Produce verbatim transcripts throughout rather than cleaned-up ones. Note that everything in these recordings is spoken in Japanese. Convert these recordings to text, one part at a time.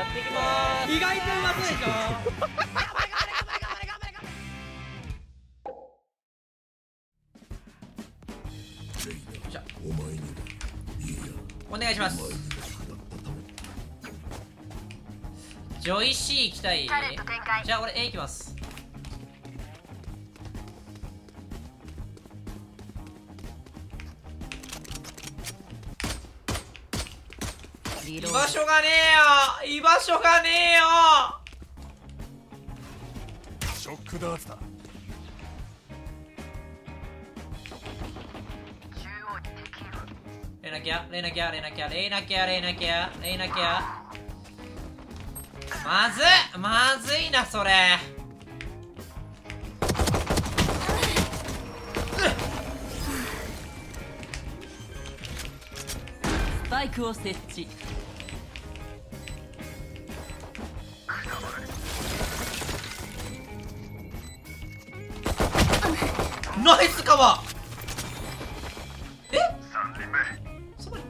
やっていきまーす。 意外とうまそうでしょ。 じゃあお願いします。ジョイシー行きたい。じゃあ俺 A 行きます。居場所がねえよ、居場所がねえよ。 ショックダーツだ。 レナキャレナキャレナキャレナキャレナキャレナキャ。まずいまずいなそれ。 スパイクを設置。 ナイスカバー。えそこに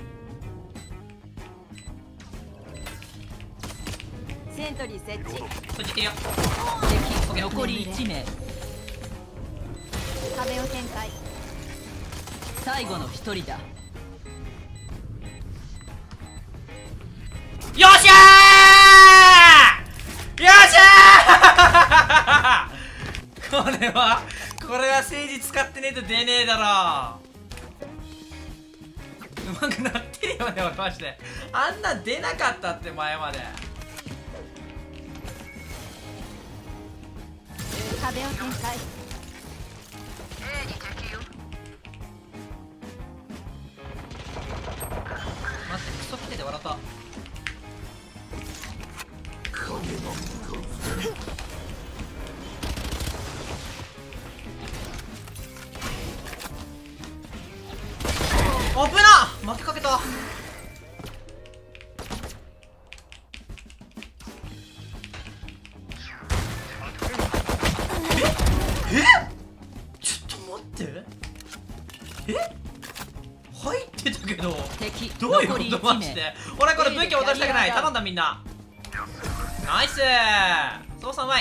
セントリー設置。 こっち来てるよ。 敵残りいち名。 壁を展開。 最後のひとりだ。 よっしゃーよっしゃーこれはこれは政治使ってねえと出ねえだろ。うまくなってるよね俺マジで。あんな出なかったって前まで。 壁を展開。 待ってクソ来てて笑った。危なっ負けかけた。ええちょっと待ってえ入ってたけど敵どういうこ残りといち名。 マジで。俺これ武器落としたくない。頼んだみんな。ナイスー操作うまい。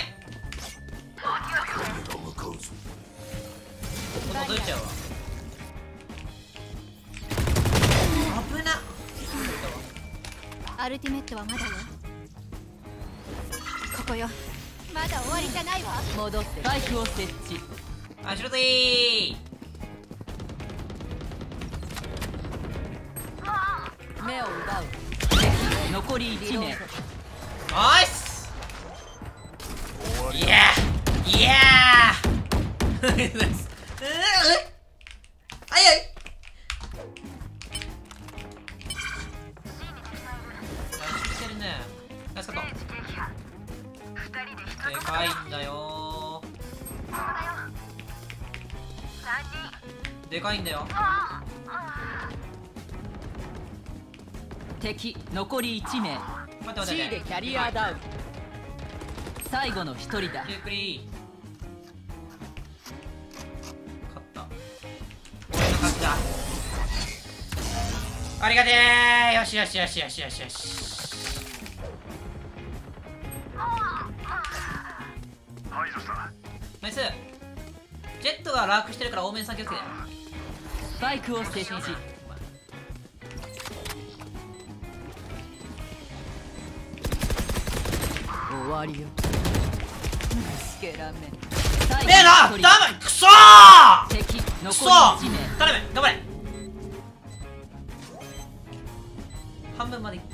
このどいちゃうわ。危なっ。 アルティメットはまだよ。ここよ。まだ終わりじゃないわ。 戻ってスパイクを設置。 あしろぜー。 目を奪う。敵残りいち名。 ナイスいやーいやーナイス。うんあいあいしてるね。ナイスカット。でかいんだよー。でかいんだよ。 敵残りいち名。 待って待って C 待ってでキャリアダウン。最後のひとりだ。 ゆっくり勝った。俺の勝ちだ。ありがてー。よしよしよしよしよしよし。ナイス。ジェットがラークしてるから多めに先をつけて。 スパイクを設置。終わりよ。スケラメ。 ええなダメクソー敵ク残ソりいち名。 頼め頑張れ。半分まで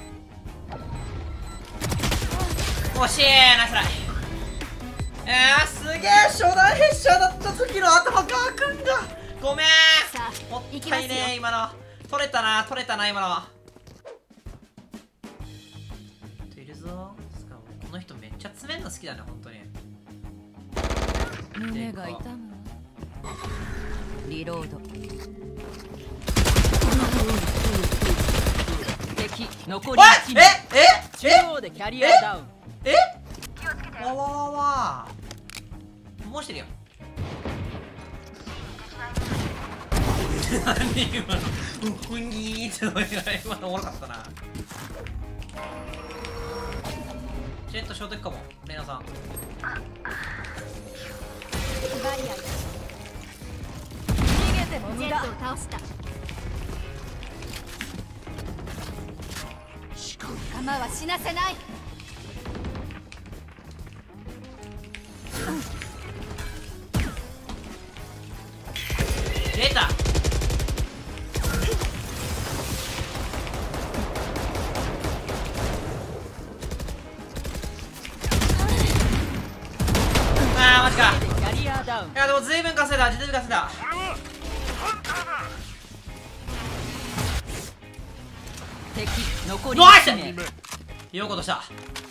惜しい。ナイスライ。えー、すげえ初代ヘッシャーだった時の頭ガーくんがごめんさあもっ行きますよ。 たいね今の取れたな取れたな今の。いるぞ。しかもこの人めっちゃ詰めんの好きだね本当に。 胸が痛む。リロード。敵残りいち名。 ええ中央でキャリアダウン。 えわわわわもうしてるよ。何今のふんぎーってのが今のおもろかったな。 ジェットショート行くかもレイナさん。 バリアよ。 逃げても無駄。 ジェットを倒した。仲間は死なせない。 出た。あーマジか。 キャリアダウン。 いやでも随分稼いだ、随分稼いだ。 敵残りナイスいち名。 ようことした。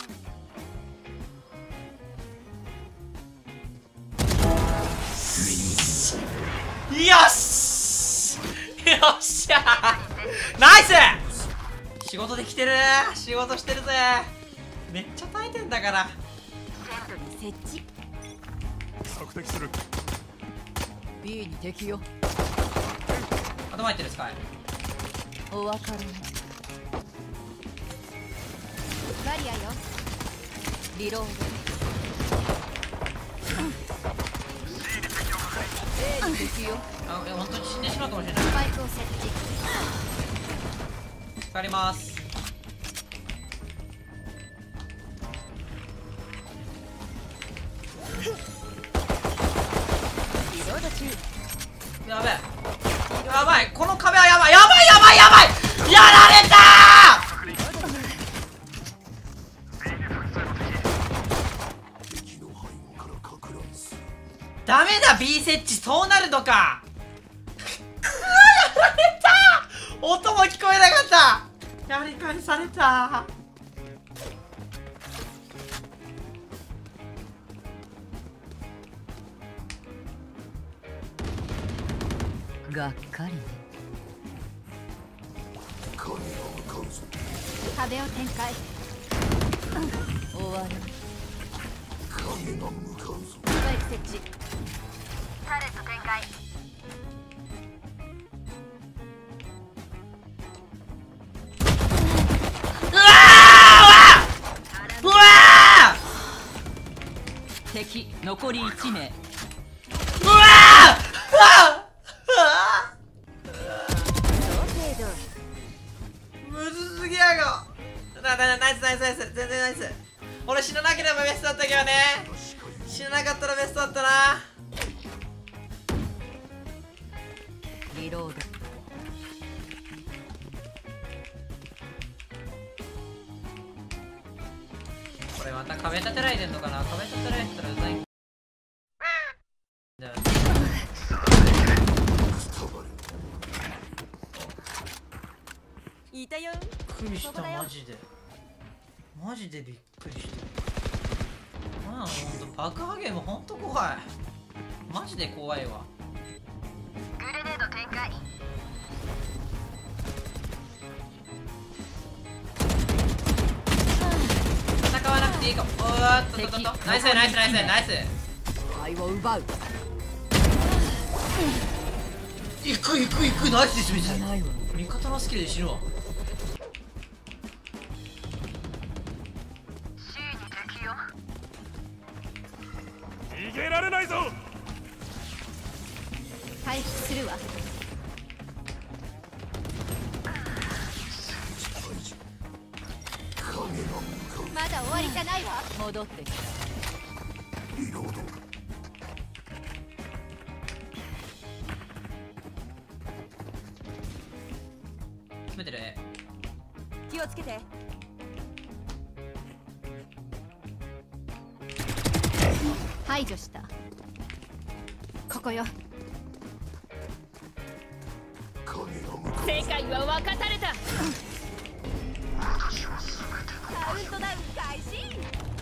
よしよっしゃナイス。仕事できてる。仕事してるぜ。めっちゃ耐えてんだから。 設置。 索敵する。 B に敵よ。 頭入ってるスカイ。 お別れね。 バリアよ。 リロード。A に敵よ。 あ、え、本当に死んでしまうかもしれない。 スパイクを設置。 かかります。 リロード中。 やべえ、やばい、この壁はやばい、やばいやばいやばい、やられたー。ダメだ B 設置、そうなるのか。くー、やられた。音も聞こえなかった。やり返された。 がっかりね。 壁を展開。 終わり。 スパイク設置。タレット展開。 うわーうわー敵残りいち名。 うわーうわーむずすぎやが。ななナイスナイスナイス、全然ナイス。俺死ななければベストだったけどね。死ななかったらベストだったな。 リロード。 これまた壁立てられてんのかな。壁立てられてたらうざい。 いたよ。 びっくりしたマジで。マジでびっくりした。なんほんと爆破ゲームほんと怖い。マジで怖いわ。 グレネード展開。 戦わなくていいかも。おーっとっとっと、ナイスナイスナイスナイス。 愛を奪う。 いくいくいく、ナイスです。別にないわ。 味方のスキルで死ぬわ。 逃げられないぞ。 回復するわ。まだ終わりじゃないわ。 戻ってきた。 リロード。 詰めてる。 気をつけて。排除した。ここよ。 世界は分かたれた。 カウントダウン開始。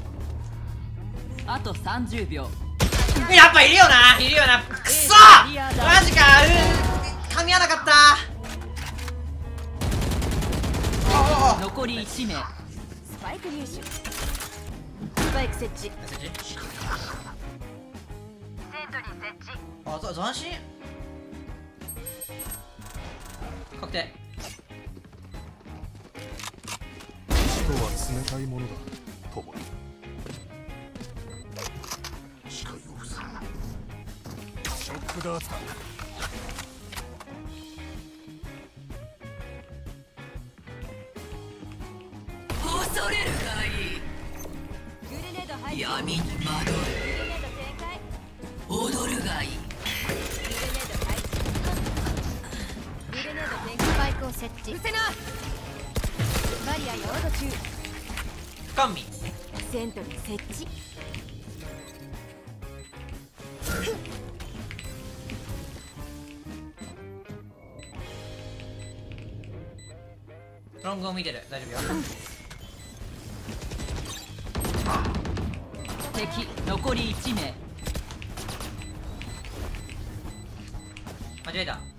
あとさんじゅうびょう。 やっぱいるよな、いるよな。くそマジか。うん、噛み合わなかった。 残りいち名。 スパイク入手。スパイク設置。 セントリー設置。あ、ざ斬新。確定。 人は冷たいものだ。ともに。 クダーツだ。 恐れるがいい。 グレネード入る。 闇に惑グレネード展開。 う踊るがいい。 グレネード入る。グレネード展開。スパイクを設置。うせな。バリアヨード中。 甘味。 セントリー設置。 ロングを見てる。大丈夫よ。 敵残りいち名。 間違えた。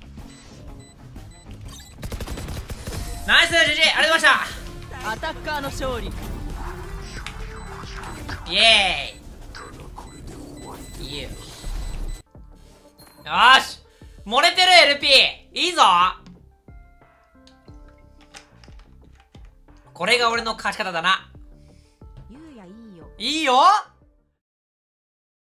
ナイス ジージー ありがとうございました。 アタッカーの勝利。 イエーイ。いいよ。よーし、漏れてる エルピー いいぞ。これが俺の勝ち方だな。 ゆうやいいよ。 いいよ。